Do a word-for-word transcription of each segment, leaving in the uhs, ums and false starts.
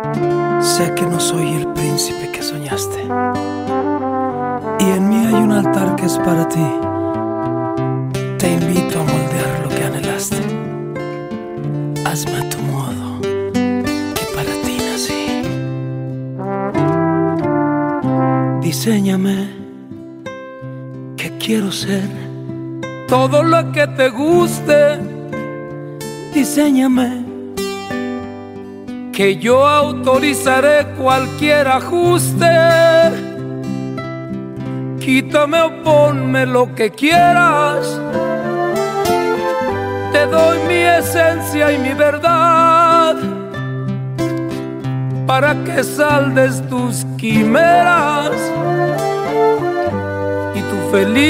Sé que no soy el príncipe que soñaste, y en mí hay un altar que es para ti. Te invito a moldear lo que anhelaste. Hazme a tu modo, que para ti nací. Diséñame, que quiero ser todo lo que te guste. Diséñame, que yo autorizaré cualquier ajuste. Quítame o ponme lo que quieras. Te doy mi esencia y mi verdad, para que saldes tus quimeras y tu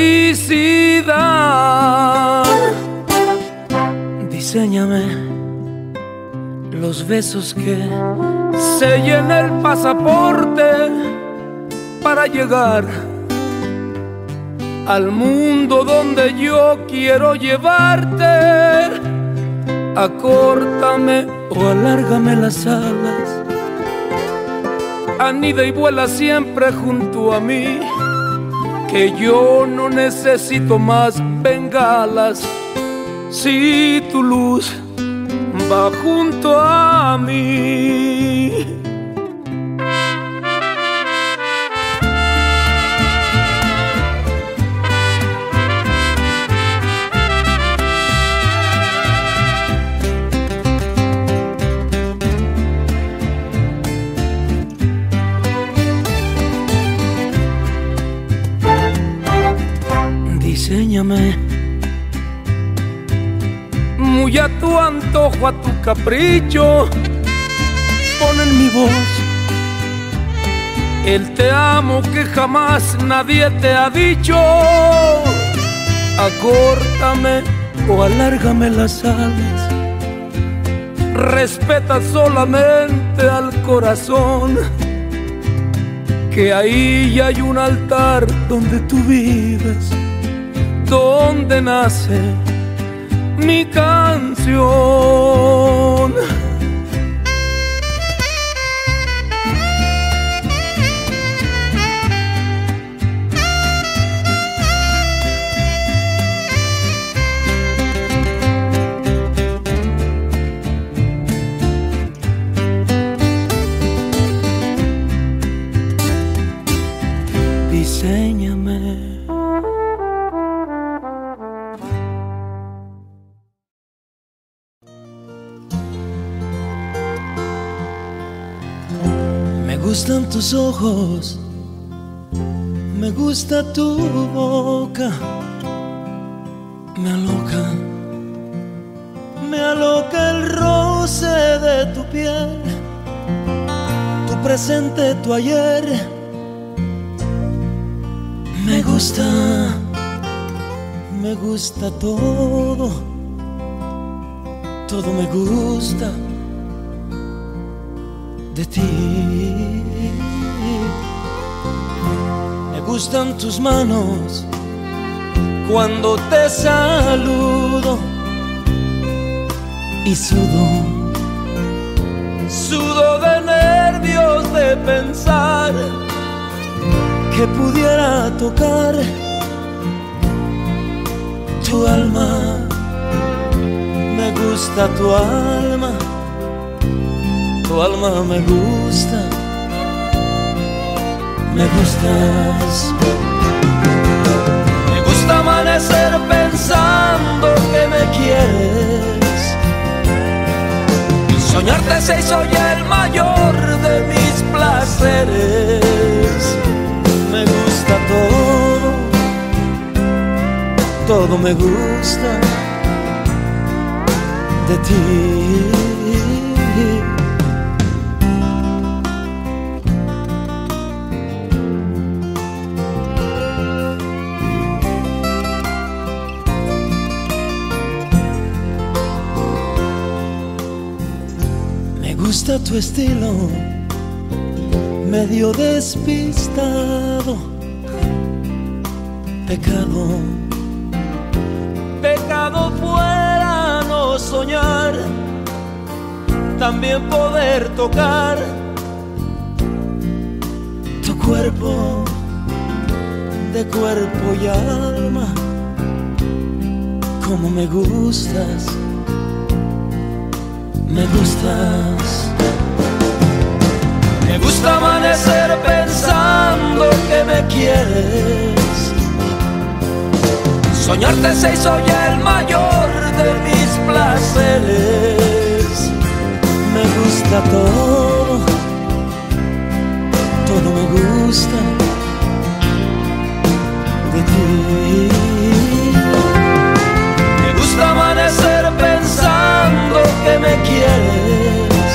felicidad. Diséñame los besos que sellen el pasaporte para llegar al mundo donde yo quiero llevarte. Acórtame o alárgame las alas, anida y vuela siempre junto a mí, que yo no necesito más bengalas si tu luz va junto a mí. Diséñame muy a tu antojo, a tu capricho. Pon en mi voz el te amo que jamás nadie te ha dicho. Acórtame o alárgame las alas, respeta solamente al corazón, que ahí hay un altar donde tú vives, donde nace mi canción. Diséñame. Me gustan tus ojos, me gusta tu boca, me aloca, me aloca el roce de tu piel, tu presente, tu ayer. Me gusta, me gusta todo, todo me gusta de ti. Me gustan tus manos cuando te saludo y sudo, sudo de nervios de pensar que pudiera tocar tu alma. Me gusta tu alma, tu alma me gusta, me gustas. Me gusta amanecer pensando que me quieres, y soñarte se hizo ya el mayor de mis placeres. Me gusta todo, todo me gusta de ti. Me gusta tu estilo, medio despistado, pecado, pecado fuera no soñar, también poder tocar cuerpo, de cuerpo y alma. Como me gustas, me gustas. Me gusta amanecer pensando que me quieres. Soñarte se hizo ya el mayor de mis placeres. Me gusta todo, todo me gusta de ti. Me gusta amanecer pensando que me quieres.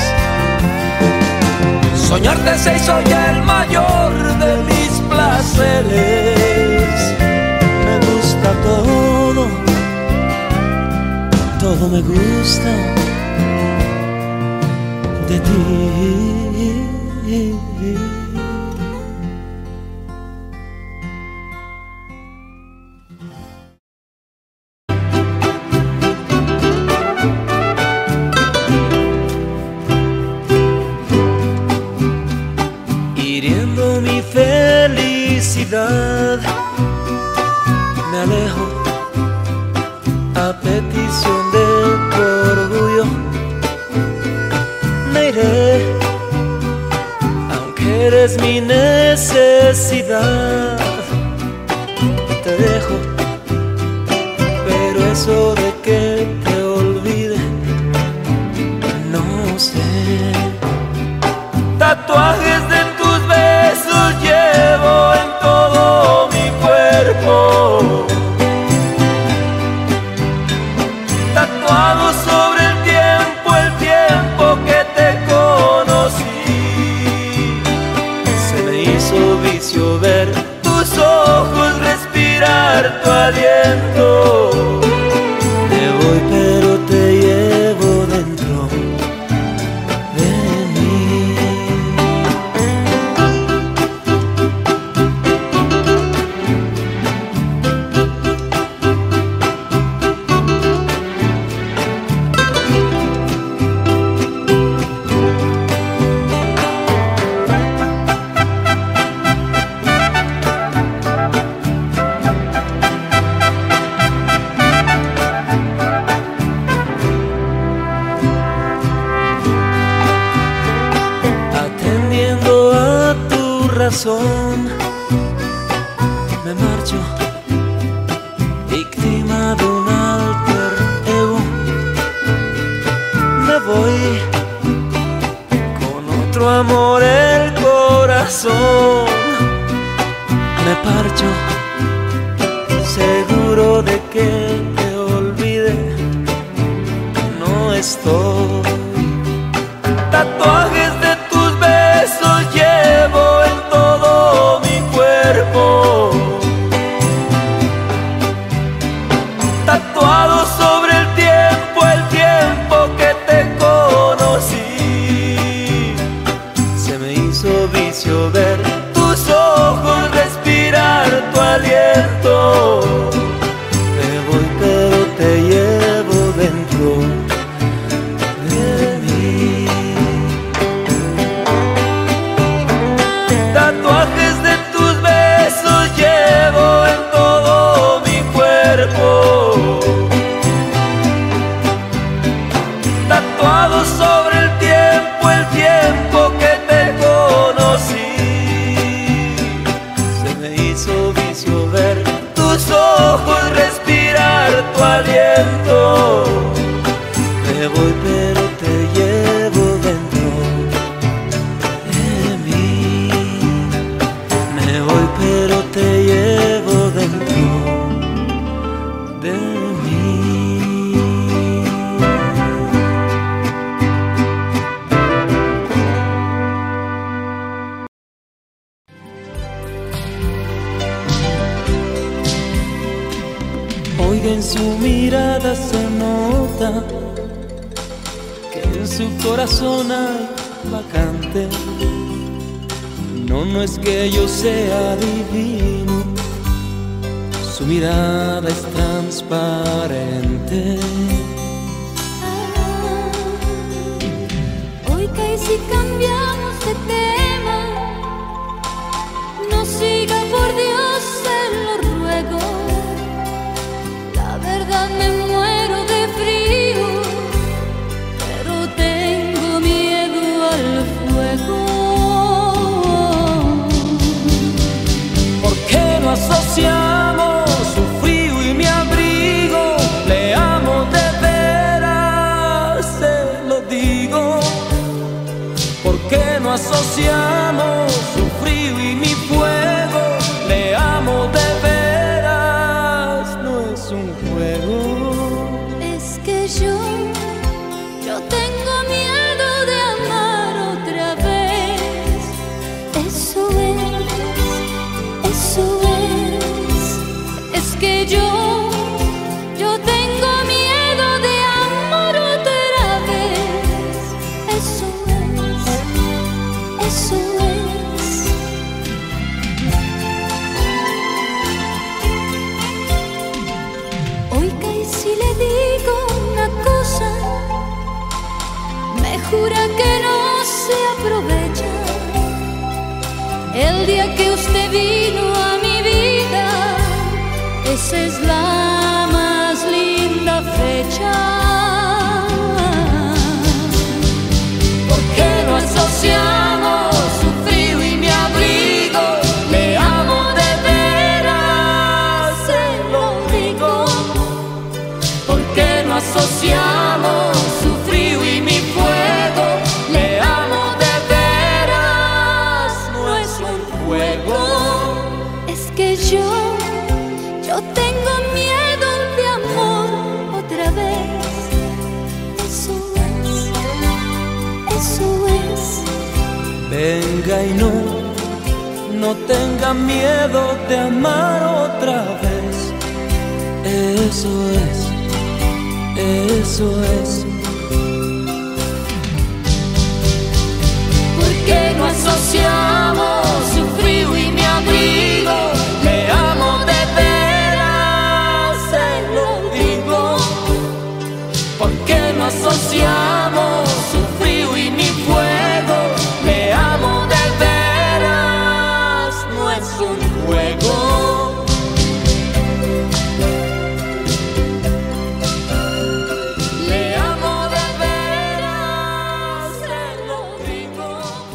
Soñarte se hizo ya el mayor de mis placeres. Me gusta todo, todo me gusta de ti. Hiriendo mi felicidad, me alejo a petición de tu orgullo. Me iré, aunque eres mi necesidad. Te dejo, pero eso de que te olvide, no sé. Tatuajes de tus besos llevo en todo mi cuerpo, tatuado sobre el tiempo, el tiempo que te conocí. Se me hizo vicio ver tus ojos, respirar tu aliento. Me voy pero te llevo dentro de mí. Me marcho, víctima de un alter ego. Me voy con otro amor el corazón. Me parcho, seguro de que te olvide. No estoy. Tatuajes de tus besos llevo en todo mi cuerpo, tatuado sobre el tiempo, el tiempo que te conocí. Se me hizo vicio ver tus ojos, respirar tu aliento. Me voy pero te llevo dentro de mí. Tatuajes de tus besos llevo en todo mi cuerpo, tatuado sobre el tiempo, el tiempo que te conocí. Se me hizo vicio ver tus ojos, respirar tu aliento. Me voy pero te llevo dentro de mí. Me voy pero te llevo dentro de mí. Oiga, en su mirada se nota que en su corazón hay vacante. No, no es que yo sea divino, su mirada es transparente. Hoy que si cambiamos de tema, qué no asociamos su frío y mi fuego? Le amo de veras, no es un juego. Es que yo, yo tengo miedo de amar otra vez. Eso es, eso es. Es que yo, yo tengo miedo de amar otra vez. Eso es, eso es. Oiga, y si le digo una cosa, me jura que no se aprovecha. El día que usted vino a mi vida, esa es la más linda fecha. ¿Por qué no asociamos su frío y mi abrigo? Le amo de veras, se lo digo. ¿Por qué no asociamos su frío y mi fuego? Le amo de veras, no es un juego. Es que yo, yo tengo miedo de amor otra vez. Eso es, eso es. Venga y no, no tenga miedo de amar otra vez. Eso es, eso es. ¿Por qué no asociamos su frío y mi abrigo? Le amo de veras, se lo digo. ¿Por qué no asociamos su frío y mi fuego? Le amo de veras, no es un juego. Le amo de veras, se lo digo.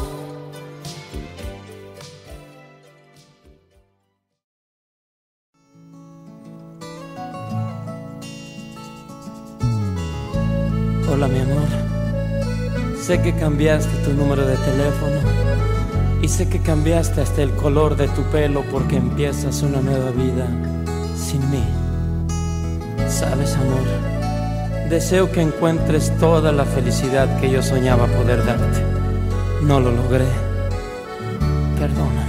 Hola mi amor, sé que cambiaste tu número de teléfono y sé que cambiaste hasta el color de tu pelo porque empiezas una nueva vida sin mí. Sabes amor, deseo que encuentres toda la felicidad que yo soñaba poder darte. No lo logré, perdóname.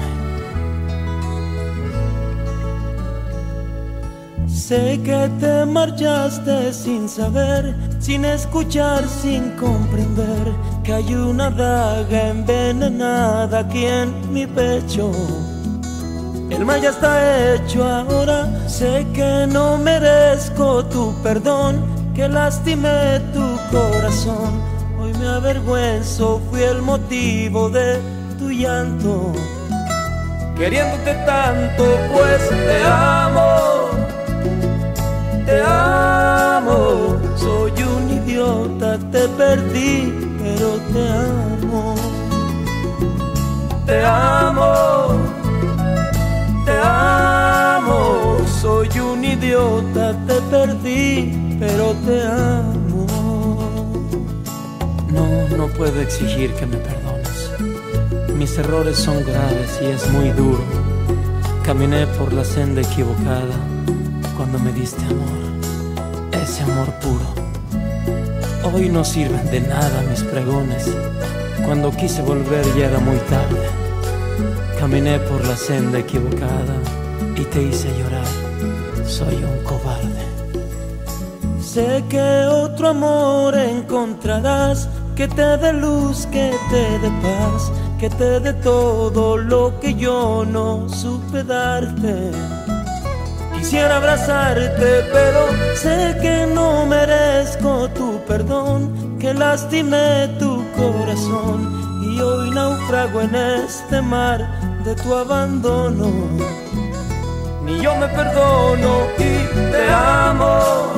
Sé que te marchaste sin saber, sin escuchar, sin comprender que hay una daga envenenada aquí en mi pecho. El mal ya está hecho ahora, sé que no merezco tu perdón, que lastimé tu corazón. Hoy me avergüenzo, fui el motivo de tu llanto. Queriéndote tanto, pues te amo. Te amo, soy un idiota, te perdí, pero te amo. Te amo, te amo, soy un idiota, te perdí, pero te amo. No, no puedo exigir que me perdones. Mis errores son graves y es muy duro. Caminé por la senda equivocada cuando me diste amor, ese amor puro. Hoy no sirven de nada mis pregones. Cuando quise volver ya era muy tarde. Caminé por la senda equivocada y te hice llorar. Soy un cobarde. Sé que otro amor encontrarás, que te dé luz, que te dé paz, que te dé todo lo que yo no supe darte. Quisiera abrazarte, pero sé que no merezco tu perdón, que lastimé tu corazón y hoy naufrago en este mar de tu abandono. Ni yo me perdono y te amo,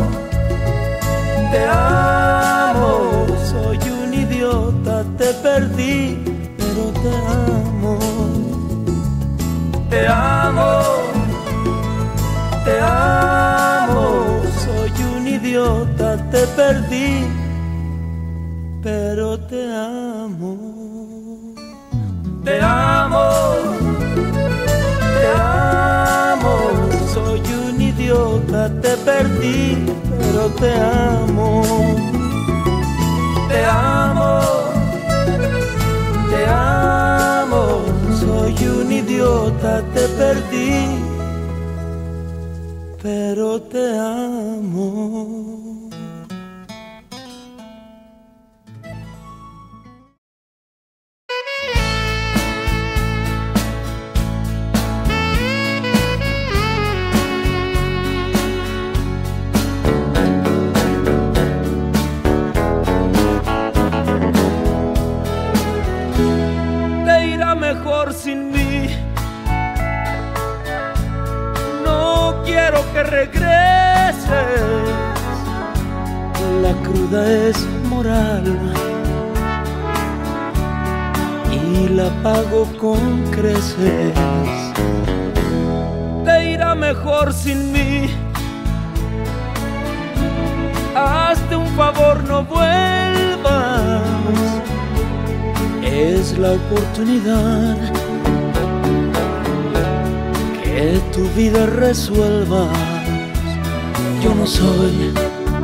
te amo. Soy un idiota, te perdí, pero te amo. Te amo, te amo. Soy un idiota, te perdí, pero te amo. Te amo, te amo. Soy un idiota, te perdí, pero te amo. Te amo, te amo. Soy un idiota, te perdí, pero te amo. Mejor sin mí. No quiero que regreses. La cruda es moral y la pago con creces. Te irá mejor sin mí. Hazte un favor, no vuelvas. Es la oportunidad que tu vida resuelvas. Yo no soy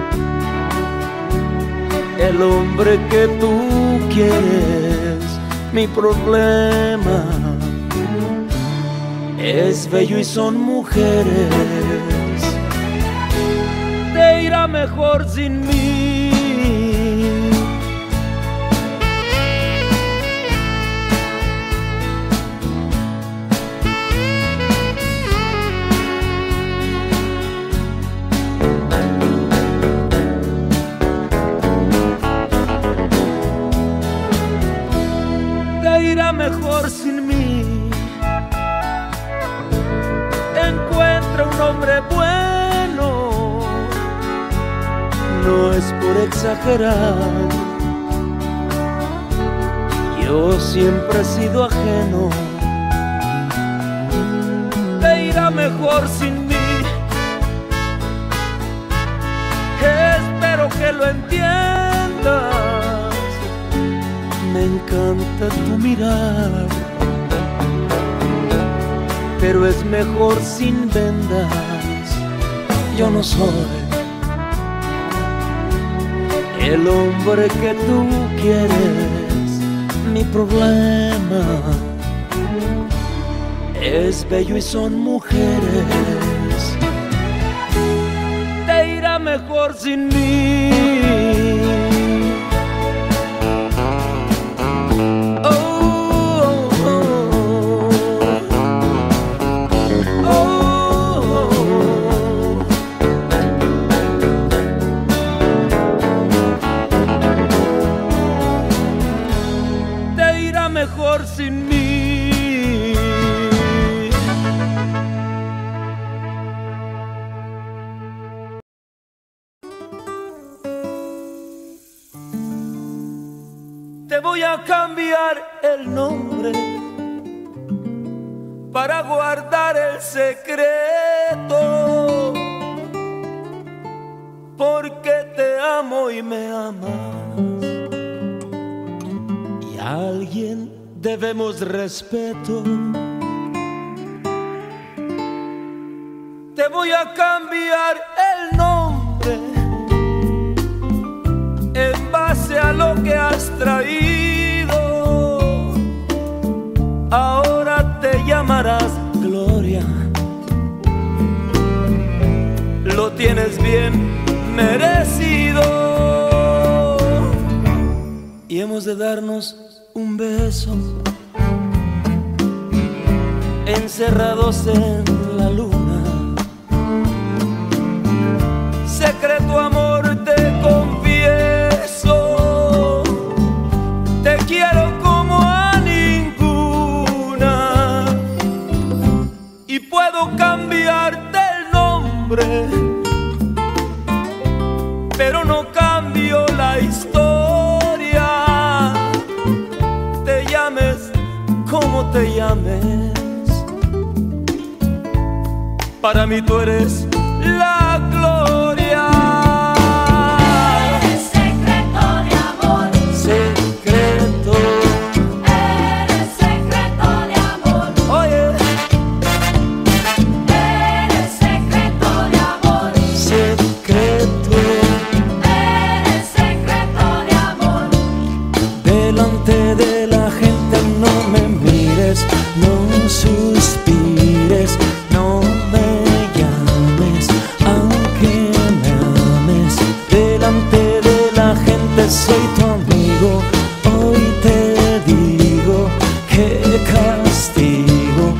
el hombre que tú quieres. Mi problema es bello y son mujeres. Te irá mejor sin mí. Mejor sin mí. Encuentra un hombre bueno. No es por exagerar. Yo siempre he sido ajeno. Te irá mejor sin mí. Espero que lo entiendas. Me encanta tu mirar, pero es mejor sin vendas. Yo no soy el hombre que tú quieres. Mi problema es bello y son mujeres. Te irá mejor sin mí. Mejor sin mí. Te voy a cambiar el nombre para guardar el secreto, porque te amo y me amas. A alguien debemos respeto. Te voy a cambiar el nombre en base a lo que has traído. Ahora te llamarás Gloria. Lo tienes bien merecido. Y hemos de darnos un beso, encerrados en la luna. Secreto amor, te confieso, te quiero como a ninguna. Y puedo cambiarte el nombre, pero no cambio la historia. Como te llames, para mí tú eres la gloria. Eres secreto de amor, secreto. Eres secreto delante de la gente no me mires, no suspires, no me llames, aunque me ames. Delante de la gente soy tu amigo, hoy te digo qué castigo.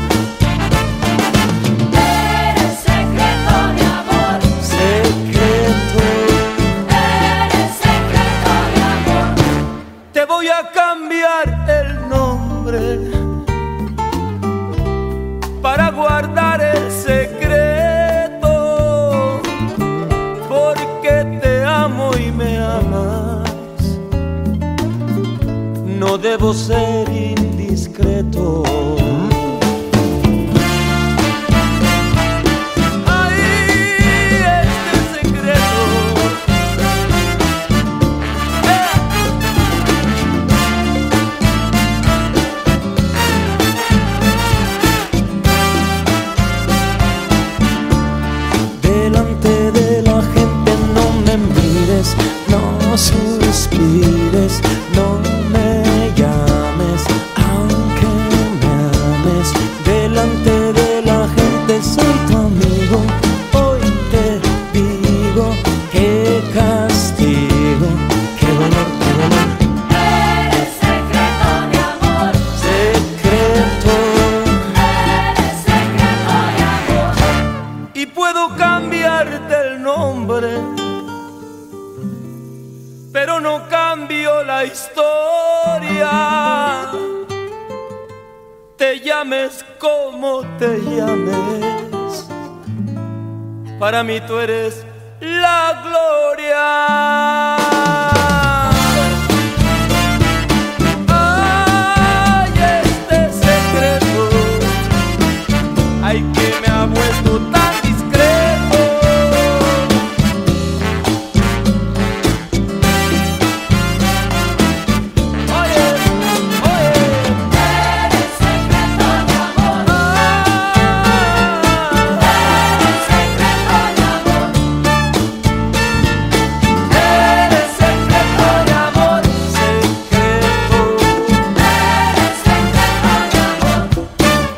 Eres secreto de amor, Secreto, eres secreto de amor. te voy a cambiar el nombre para guardar el secreto, porque te amo y me amas. No debo ser indiscreto. Ay, este secreto. Delante de la gente no me mires, no suspires, no me llames, aunque me ames. Delante de la gente soy tu amigo, hoy te digo qué castigo, qué dolor, qué dolor. Eres secreto de amor, Secreto, eres secreto de amor. y puedo cambiarte el nombre, pero no cambio la historia. Te llames como te llames, para mí tú eres la gloria. Ay, este secreto, ay, que me ha vuelto tan discreto. Oye, oye, Eres secreto de amor, eres secreto de amor, eres secreto de amor, secreto. eres secreto de amor.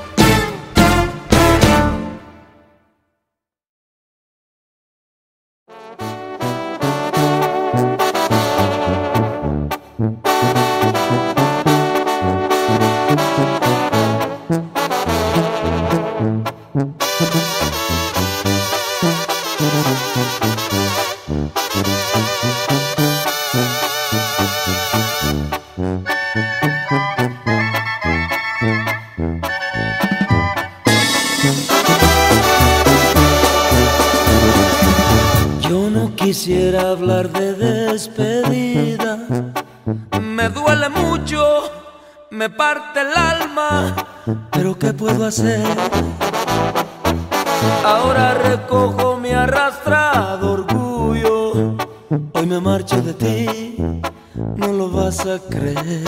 Yo no quisiera hablar de despedida, me duele mucho, me parte el alma, pero ¿qué puedo hacer? Ahora recojo mi arrastrado orgullo, hoy me marcho de ti, no lo vas a creer.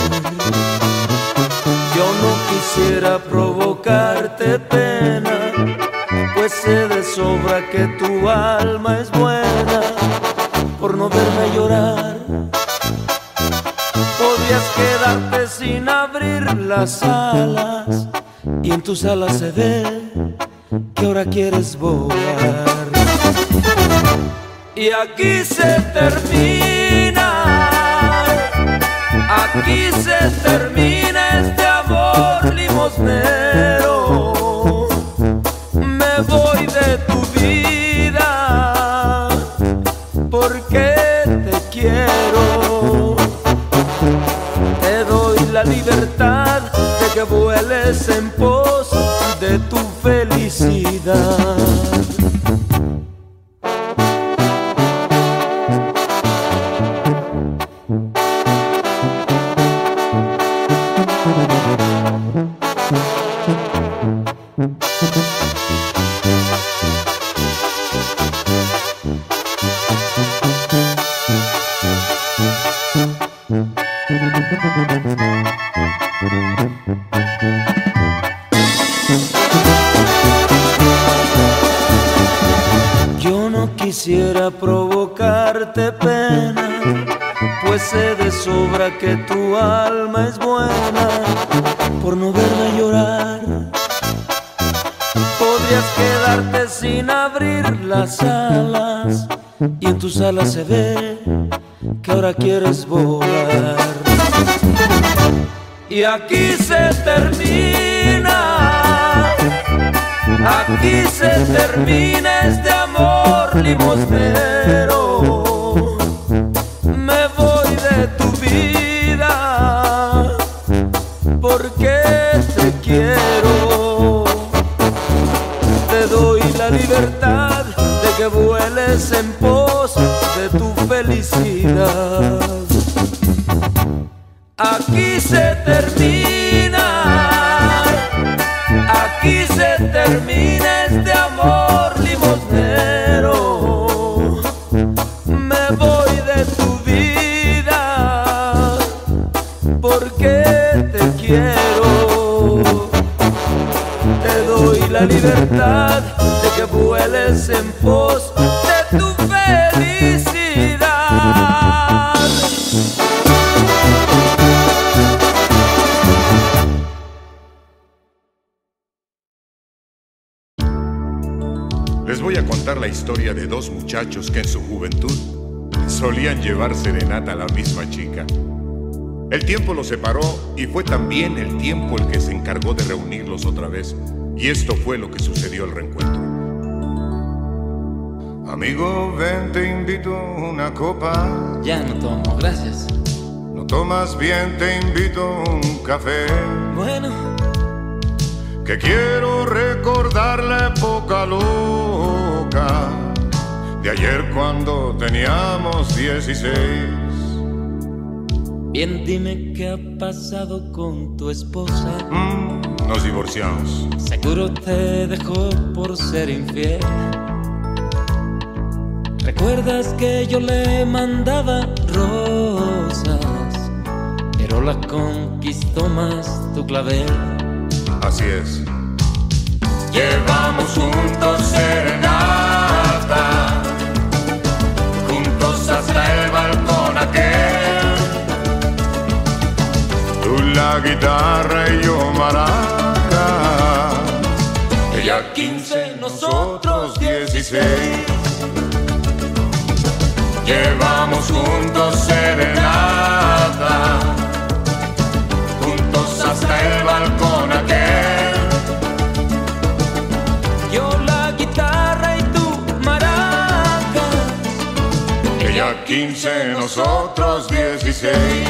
Yo no quisiera provocarte pena, pues sé de sobra que tu alma es buena. Por no verme llorar, podías quedarte sin abrir las alas, y en tus alas se ve que ahora quieres volar. Y aquí se termina, aquí se termina este amor limosnero. Me voy de tu vida porque te quiero. Te doy la libertad de que vueles en pos de tu felicidad. Yo no quisiera provocarte pena, pues sé de sobra que tu alma es buena por no verme llorar. Podrías quedarte sin abrir las alas y en tus alas se ve que ahora quieres volar. Y aquí se termina, aquí se termina este amor limosnero. Me voy de tu vida porque te quiero. Te doy la libertad de que vueles en pos de tu felicidad. Aquí se termina, aquí se termina este amor limosnero. Me voy de tu vida porque te quiero. Te doy la libertad de que vueles en pos de tu felicidad. Les voy a contar la historia de dos muchachos que en su juventud solían llevar serenata a la misma chica. El tiempo los separó y fue también el tiempo el que se encargó de reunirlos otra vez. Y esto fue lo que sucedió al reencuentro. Amigo, ven, te invito a una copa. Ya no tomo, gracias. No tomas bien, te invito a un café. Bueno, que quiero recordar la época loca de ayer cuando teníamos dieciséis. bien, dime qué ha pasado con tu esposa. Mm, nos divorciamos. Seguro te dejó por ser infiel. ¿Recuerdas que yo le mandaba rosas, pero la conquistó más tu clavel? Así es. Llevamos juntos serenata, juntos hasta el balcón aquel. Tú la guitarra y yo maraca. Ella quince, nosotros dieciséis. Llevamos juntos serenata, juntos hasta el balcón aquel. Yo la guitarra y tú maracas. Ella quince, nosotros dieciséis.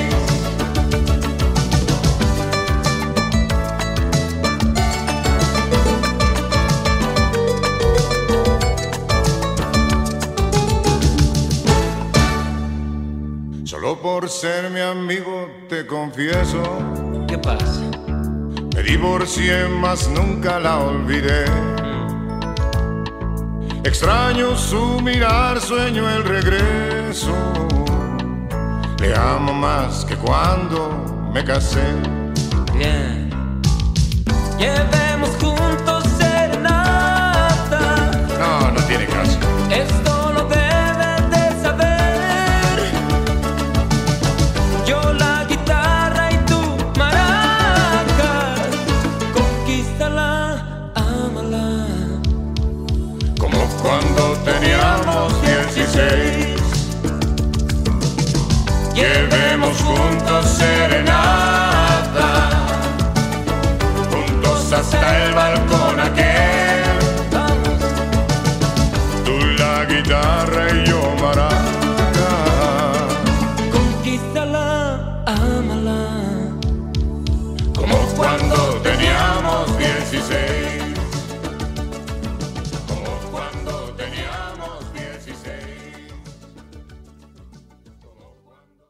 Solo por ser mi amigo te confieso, ¿Qué pasa? me divorcié, mas nunca la olvidé. Extraño su mirar, sueño el regreso. Le amo más que cuando me casé. Bien. Llevemos juntos serenata. No, no tiene caso. Esto lo debes de saber. Yo la guitarra y tú maracas. Conquístala, ámala. Como cuando teníamos dieciséis. Llevemos juntos serenata, juntos hasta el balcón aquel. Tú la guitarra y yo maraca. Conquístala, ámala. Como cuando teníamos dieciséis. Como cuando teníamos dieciséis. Como cuando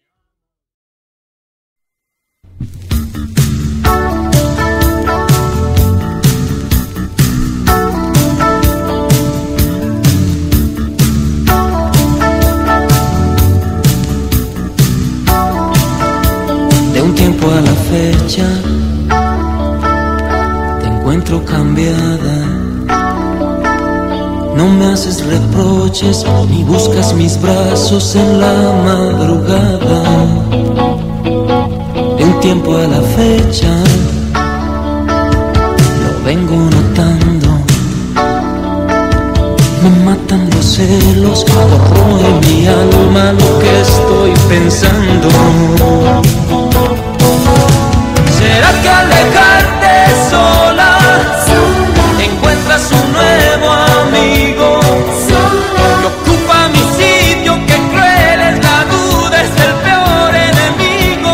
De un tiempo a la fecha te encuentro cambiada. No me haces reproches ni buscas mis brazos en la madrugada. De un tiempo a la fecha lo vengo notando. Me matan los celos, corroe mi alma lo que estoy pensando. ¿Será que al dejarte sola encuentras un nuevo amigo que ocupa mi sitio? Que cruel es la duda, es el peor enemigo.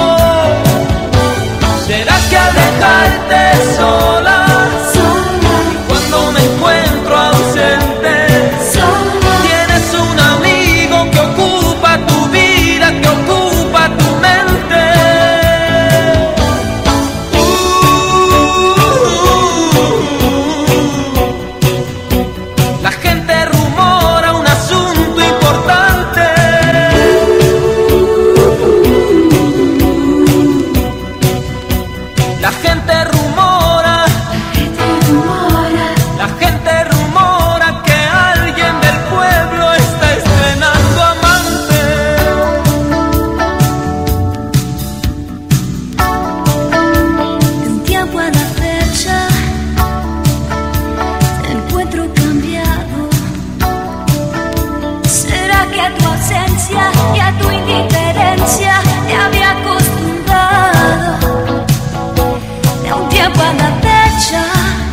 ¿Será que al dejarte sola y cuando me encuentro ausente tienes un amigo que ocupa tu vida, que ocupa tu mente? La gente rumora un asunto importante. La gente rumora, la gente rumora que alguien del pueblo está estrenando amante. De un tiempo a la fecha te encuentro cambiado. ¿Será que a tu ausencia y a tu indiferencia te había acostumbrado? De un tiempo a la fecha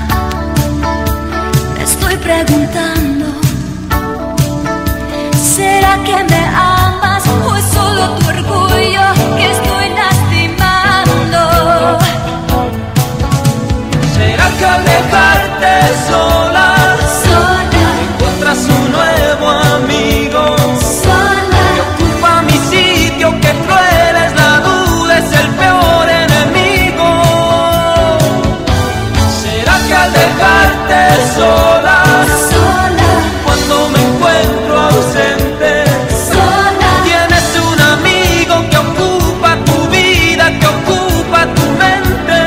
me estoy preguntando, ¿será que me amas o es solo tu orgullo que estoy lastimando? ¿Será que al dejarte sola encuentras un nuevo amigo que ocupa mi sitio? Que cruel es la duda, es el peor enemigo. ¿Será que al dejarte sola cuando me encuentro ausente tienes un amigo que ocupa tu vida, que ocupa tu mente?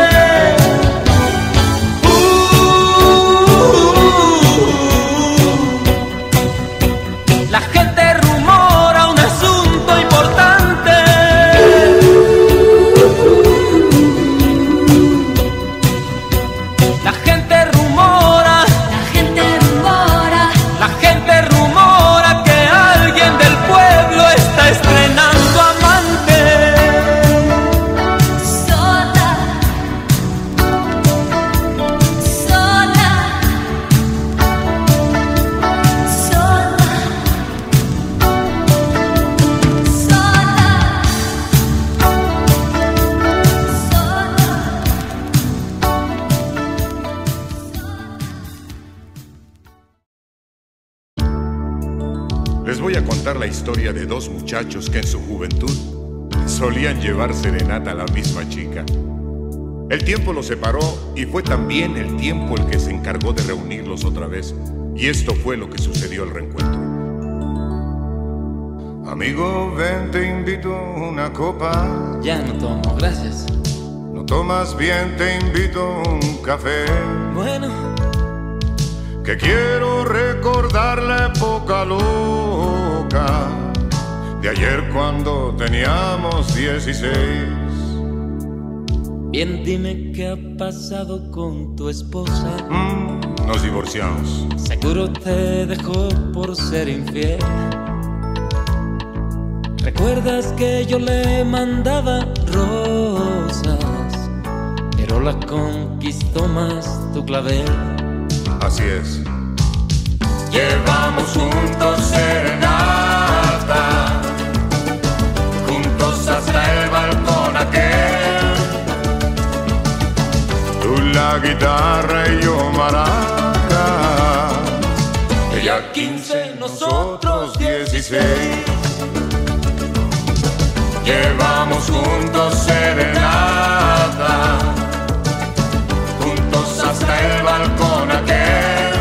La gente rumora un asunto importante. La gente rumora, La gente rumora, la gente rumora que alguien del pueblo está estrenando amante. sola, sola, sola, Les voy a contar la historia de dos muchachos que en su juventud solían llevar serenata a la misma chica. El tiempo los separó y fue también el tiempo el que se encargó de reunirlos otra vez. Y esto fue lo que sucedió al reencuentro. Amigo, ven, te invito a una copa. Ya no tomo, gracias. No tomas bien, te invito a un café. Bueno, Que quiero recordar la época loca de ayer cuando teníamos dieciséis. bien, dime qué ha pasado con tu esposa. Mm, nos divorciamos. Seguro te dejó por ser infiel. ¿Recuerdas que yo le mandaba rosas, pero la conquistó más tu clavel? Así es. Llevamos juntos serenata, juntos hasta el balcón aquel. Tú la guitarra y yo maraca. Ella quince, nosotros dieciséis. Llevamos juntos serenata, juntos hasta el balcón aquel.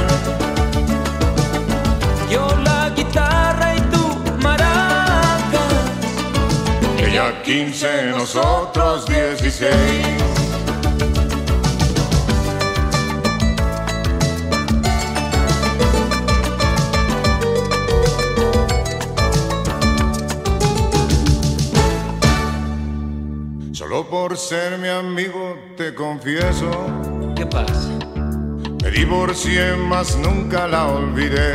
Yo la guitarra y tú maracas. Ella quince, nosotros dieciséis. Solo por ser mi amigo te confieso. ¿Qué pasa? Me divorcié, mas nunca la olvidé.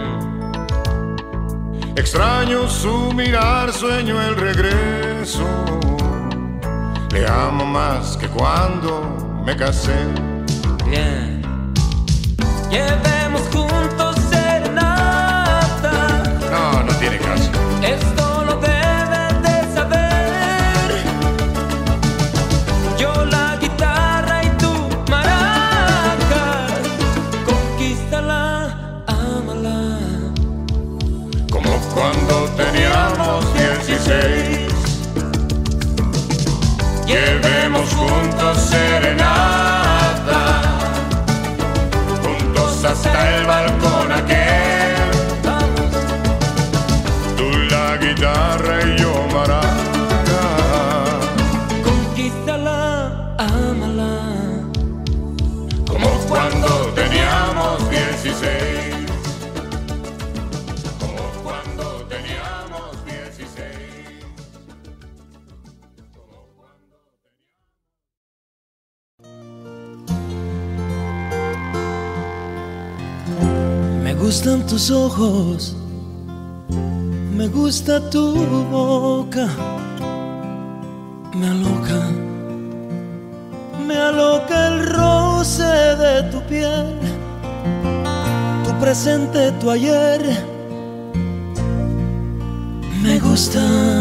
Extraño su mirar, sueño el regreso. Le amo más que cuando me casé. Bien. Llevemos juntos serenata. No, no tiene caso. Esto lo debes de saber. Yo la guitarra y tú maracas. Conquístala, ámala. Como cuando teníamos dieciséis. Llevemos juntos serenata, juntos hasta el balcón aquel. Tú la guitarra y yo maraca. Conquístala, ámala. Como cuando teníamos dieciséis. Me gustan tus ojos, me gusta tu boca, me aloca, me aloca el roce de tu piel, tu presente, tu ayer. Me gusta,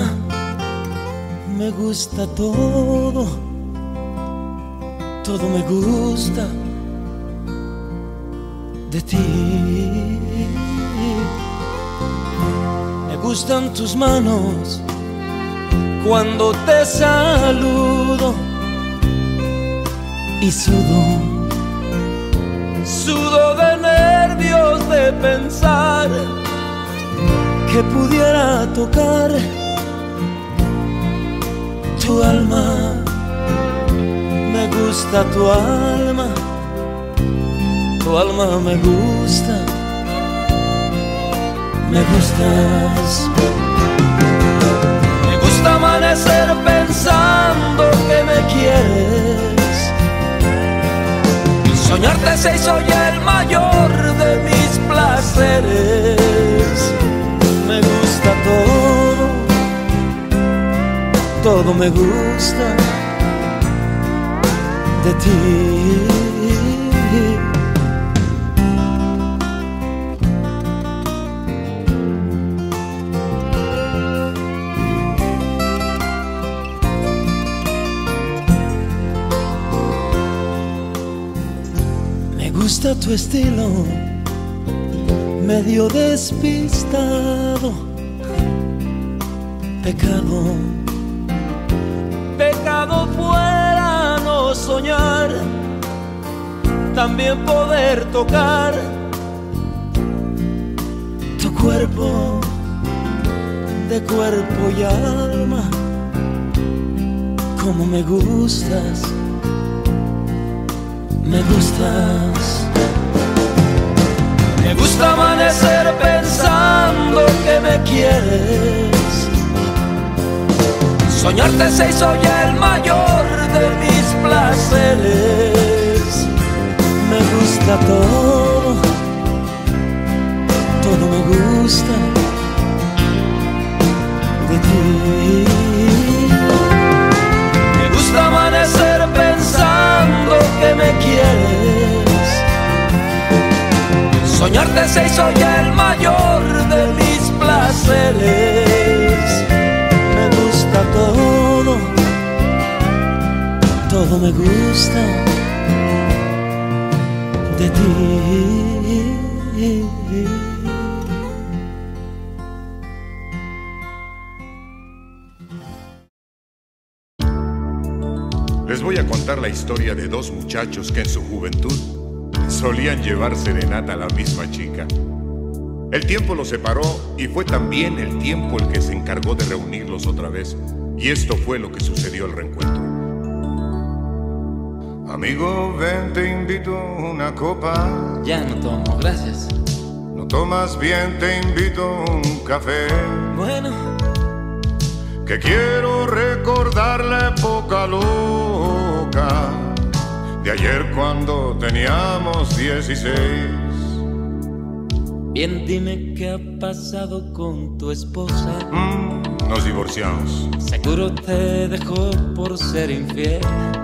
me gusta todo, todo me gusta de ti. Me gustan tus manos cuando te saludo y sudo, sudo de nervios de pensar que pudiera tocar tu alma. Me gusta tu alma, tu alma me gusta, me gustas. Me gusta amanecer pensando que me quieres. Soñarte se hizo ya el mayor de mis placeres. Me gusta todo, todo me gusta de ti. Me gusta tu estilo, medio despistado. Pecado, pecado fuera no soñar, también poder tocar tu cuerpo, de cuerpo y alma. Como me gustas, me gustas. Me gusta amanecer pensando que me quieres. Soñarte se hizo ya el mayor de mis placeres. Me gusta todo, todo me gusta de ti. Me gusta amanecer pensando que me quieres. Soñarte se hizo ya el mayor de mis placeres. Me gusta todo, todo me gusta de ti. Les voy a contar la historia de dos muchachos que en su juventud solían llevar serenata a la misma chica. El tiempo los separó y fue también el tiempo el que se encargó de reunirlos otra vez. Y esto fue lo que sucedió al reencuentro. Amigo, ven, te invito a una copa. Ya no tomo, gracias. No tomas bien, te invito a un café. Bueno, que quiero recordar la época loca de ayer cuando teníamos dieciséis. Bien, dime qué ha pasado con tu esposa. Mm, nos divorciamos. Seguro te dejó por ser infiel.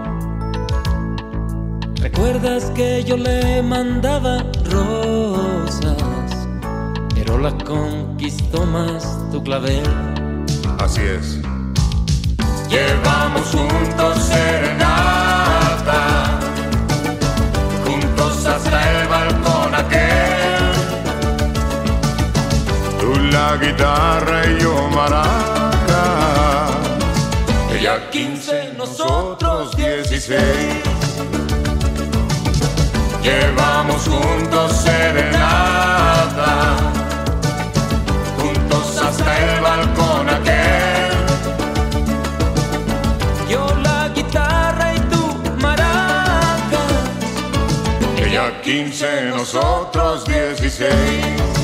¿Recuerdas que yo le mandaba rosas, pero la conquistó más tu clavel? Así es. Llevamos juntos serenata, juntos hasta el balcón aquel. Tú la guitarra y yo maraca. Ella quince, nosotros dieciséis. Llevamos juntos serenata, juntos hasta el balcón aquel. Yo la guitarra y tú maracas. Ella quince, nosotros dieciséis.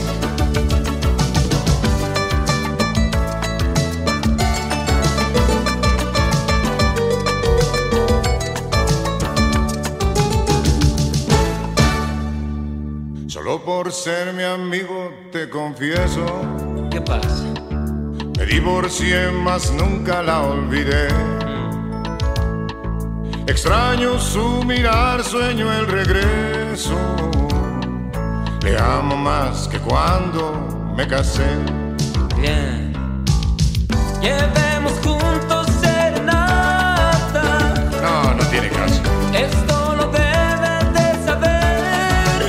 Solo por ser mi amigo te confieso, ¿Qué pasa? me divorcié, mas nunca la olvidé. Extraño su mirar, sueño el regreso. Le amo más que cuando me casé. Bien. Llevemos juntos serenata. No, no tiene caso. Esto lo debes de saber.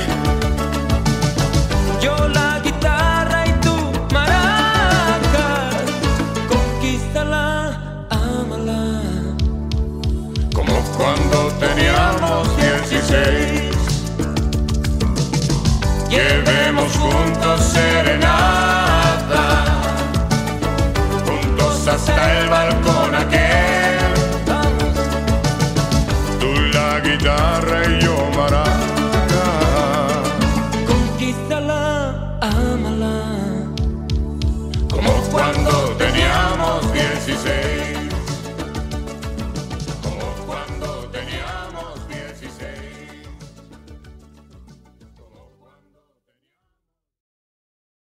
Yo la guitarra y tú maracas. Conquístala, ámala. Como cuando teníamos dieciséis. Llevemos juntos serenata, juntos hasta el balcón aquel. Tú la guitarra y yo